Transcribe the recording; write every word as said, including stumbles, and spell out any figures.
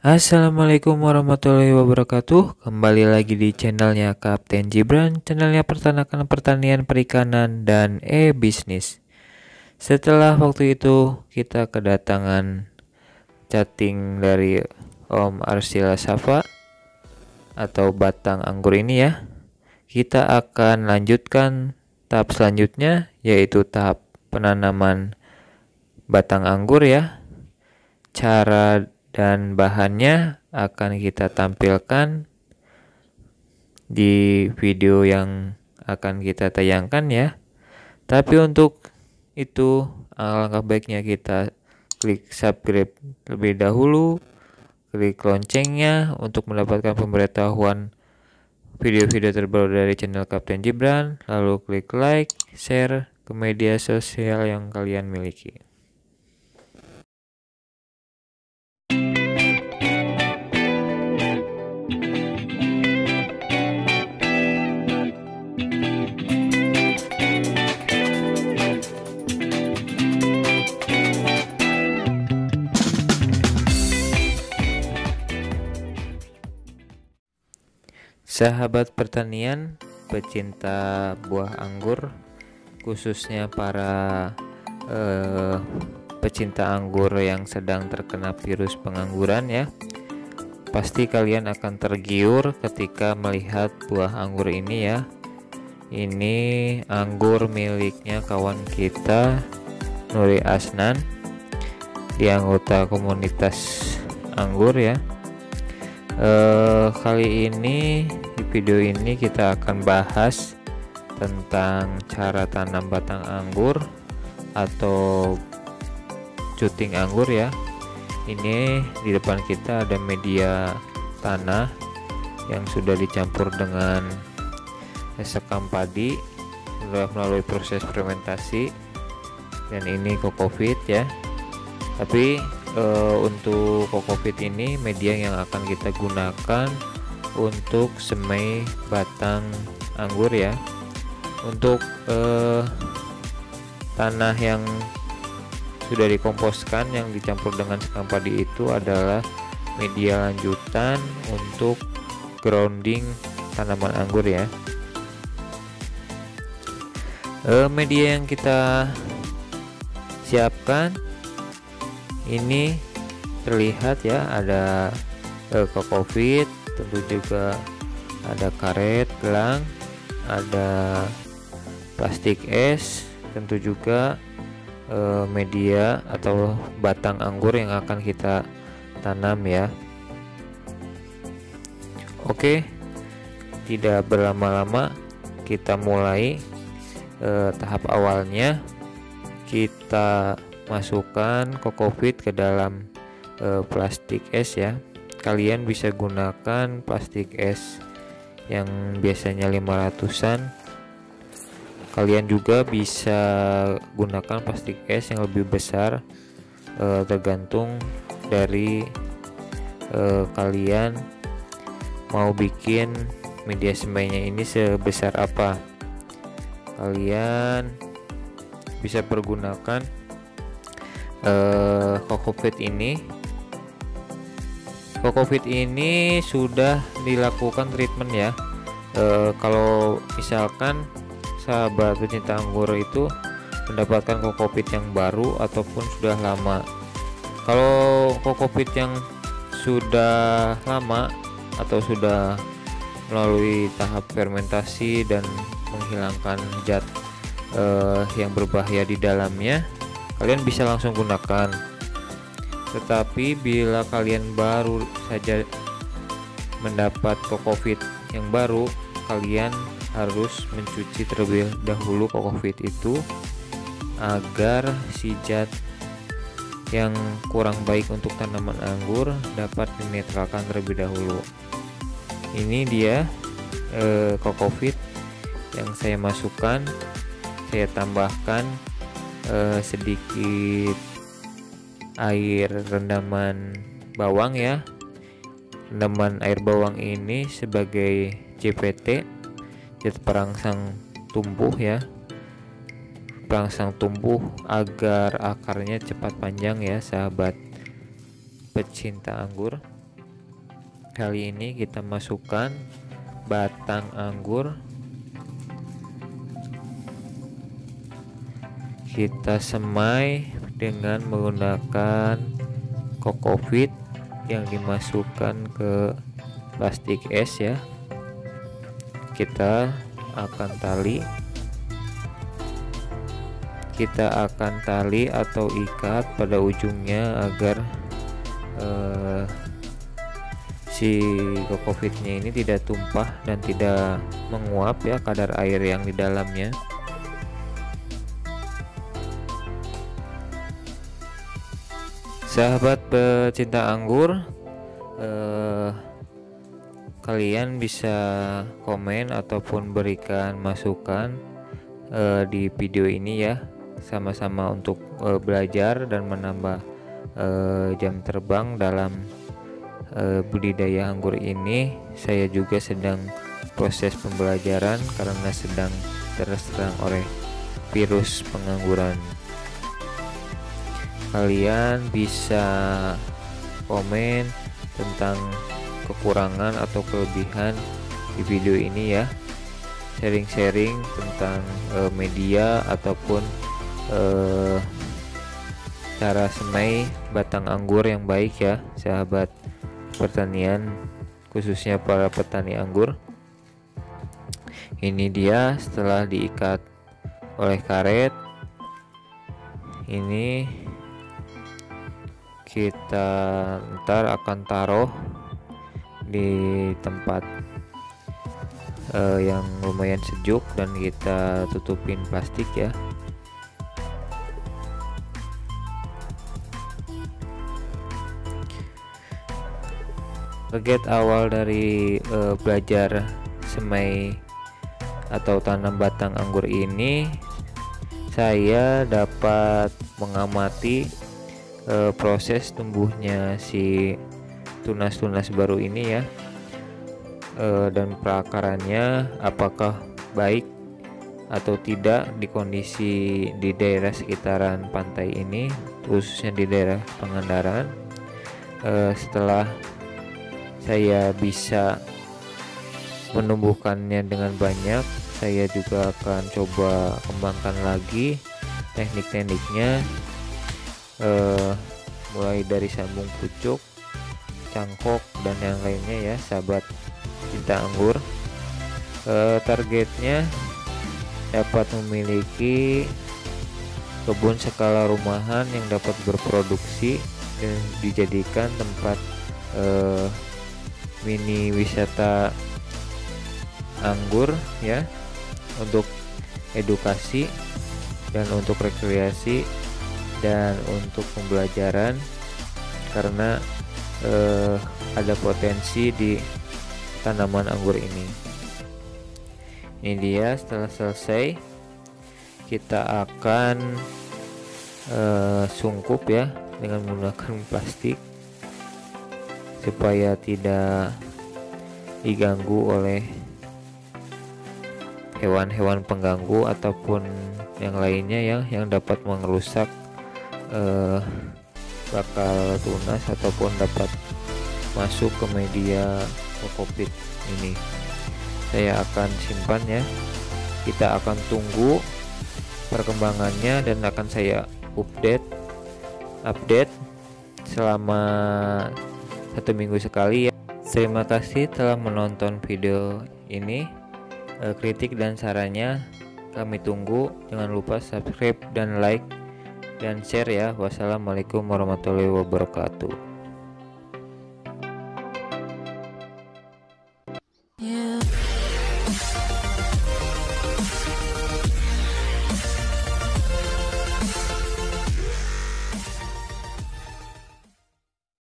Assalamualaikum warahmatullahi wabarakatuh. Kembali lagi di channelnya Kapten Gibran, channelnya peternakan, pertanian, perikanan, dan e-bisnis. Setelah waktu itu kita kedatangan chatting dari Om Arsila Safa atau batang anggur ini ya. Kita akan lanjutkan tahap selanjutnya, yaitu tahap penanaman batang anggur ya. Cara dan bahannya akan kita tampilkan di video yang akan kita tayangkan ya. Tapi untuk itu alangkah baiknya kita klik subscribe terlebih dahulu, klik loncengnya untuk mendapatkan pemberitahuan video-video terbaru dari channel Kapten Gibran, lalu klik like, share ke media sosial yang kalian miliki. Sahabat pertanian, pecinta buah anggur, khususnya para eh, pecinta anggur yang sedang terkena virus pengangguran ya, pasti kalian akan tergiur ketika melihat buah anggur ini ya. Ini anggur miliknya kawan kita Nuri Asnan, di anggota komunitas anggur ya. Eh, kali ini di video ini kita akan bahas tentang cara tanam batang anggur atau cuting anggur ya. Ini di depan kita ada media tanah yang sudah dicampur dengan sekam padi, sudah melalui proses fermentasi, dan ini kokopit ya. Tapi Uh, untuk kokopit ini media yang akan kita gunakan untuk semai batang anggur ya. Untuk uh, tanah yang sudah dikomposkan yang dicampur dengan sekam padi itu adalah media lanjutan untuk grounding tanaman anggur ya. Uh, media yang kita siapkan ini terlihat ya, ada eh, kokopit, tentu juga ada karet gelang, ada plastik es, tentu juga eh, media atau batang anggur yang akan kita tanam ya. Oke, tidak berlama-lama kita mulai eh, tahap awalnya. Kita masukkan kokopit ke dalam e, plastik es ya. Kalian bisa gunakan plastik es yang biasanya lima ratusan. Kalian juga bisa gunakan plastik es yang lebih besar, e, tergantung dari e, kalian mau bikin media semainya ini sebesar apa. Kalian bisa pergunakan Uh, kokopit ini. Kokopit ini sudah dilakukan treatment ya. Uh, kalau misalkan sahabat pecinta anggur itu mendapatkan kokopit yang baru ataupun sudah lama. Kalau kokopit yang sudah lama atau sudah melalui tahap fermentasi dan menghilangkan zat uh, yang berbahaya di dalamnya, kalian bisa langsung gunakan. Tetapi bila kalian baru saja mendapat kokopit yang baru, kalian harus mencuci terlebih dahulu kokopit itu agar si zat yang kurang baik untuk tanaman anggur dapat dinetralkan terlebih dahulu. Ini dia eh, kokopit yang saya masukkan. Saya tambahkan Uh, sedikit air rendaman bawang ya. Rendaman air bawang ini sebagai J P T, zat perangsang tumbuh ya, perangsang tumbuh agar akarnya cepat panjang ya sahabat pecinta anggur. Kali ini kita masukkan batang anggur, kita semai dengan menggunakan kokopit yang dimasukkan ke plastik es ya. Kita akan tali kita akan tali atau ikat pada ujungnya agar eh, si kokopitnya ini tidak tumpah dan tidak menguap ya kadar air yang di dalamnya. Sahabat pecinta anggur, eh, kalian bisa komen ataupun berikan masukan eh, di video ini ya, sama-sama untuk eh, belajar dan menambah eh, jam terbang dalam eh, budidaya anggur ini. Saya juga sedang proses pembelajaran karena sedang terserang oleh virus pengangguran. Kalian bisa komen tentang kekurangan atau kelebihan di video ini ya, sharing-sharing tentang e, media ataupun e, cara semai batang anggur yang baik ya, sahabat pertanian, khususnya para petani anggur. Ini dia setelah diikat oleh karet. Ini kita ntar akan taruh di tempat uh, yang lumayan sejuk dan kita tutupin plastik ya. Target awal dari uh, belajar semai atau tanam batang anggur ini, saya dapat mengamati e, proses tumbuhnya si tunas-tunas baru ini ya, e, dan perakarannya apakah baik atau tidak di kondisi di daerah sekitaran pantai ini, khususnya di daerah Pangandaran. E, setelah saya bisa menumbuhkannya dengan banyak, saya juga akan coba kembangkan lagi teknik-tekniknya, eh, mulai dari sambung pucuk, cangkok, dan yang lainnya ya, sahabat cinta anggur. Eh, targetnya dapat memiliki kebun skala rumahan yang dapat berproduksi dan dijadikan tempat eh, mini wisata anggur ya, untuk edukasi dan untuk rekreasi dan untuk pembelajaran, karena eh, ada potensi di tanaman anggur ini. Ini dia setelah selesai, kita akan eh, sungkup ya dengan menggunakan plastik supaya tidak diganggu oleh hewan-hewan pengganggu ataupun yang lainnya ya, yang dapat merusak eh, bakal tunas ataupun dapat masuk ke media kokopit ini. Saya akan simpan ya, kita akan tunggu perkembangannya dan akan saya update update selama satu minggu sekali ya. Terima kasih telah menonton video ini. Kritik dan sarannya kami tunggu. Jangan lupa subscribe dan like dan share ya. Wassalamualaikum warahmatullahi wabarakatuh.